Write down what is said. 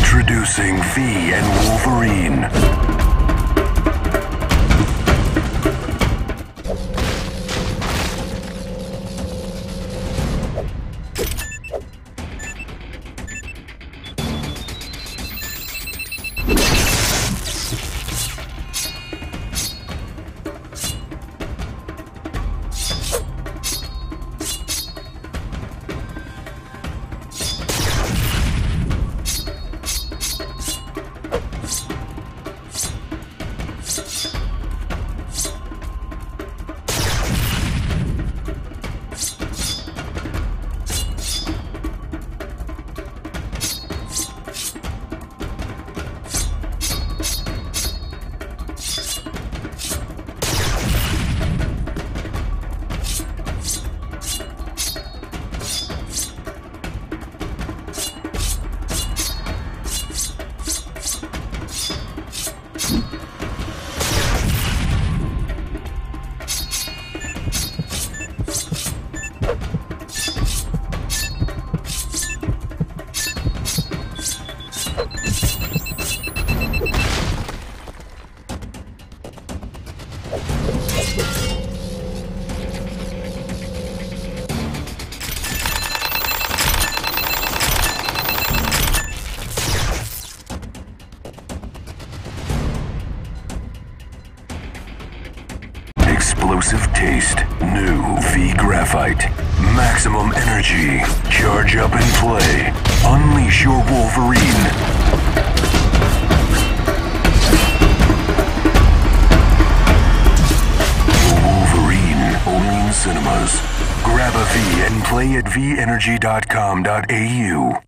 Introducing V and Wolverine. Explosive taste. New V Graphite. Maximum energy. Charge up and play. Unleash your Wolverine. Wolverine. Only in cinemas. Grab a V and play at venergy.com.au.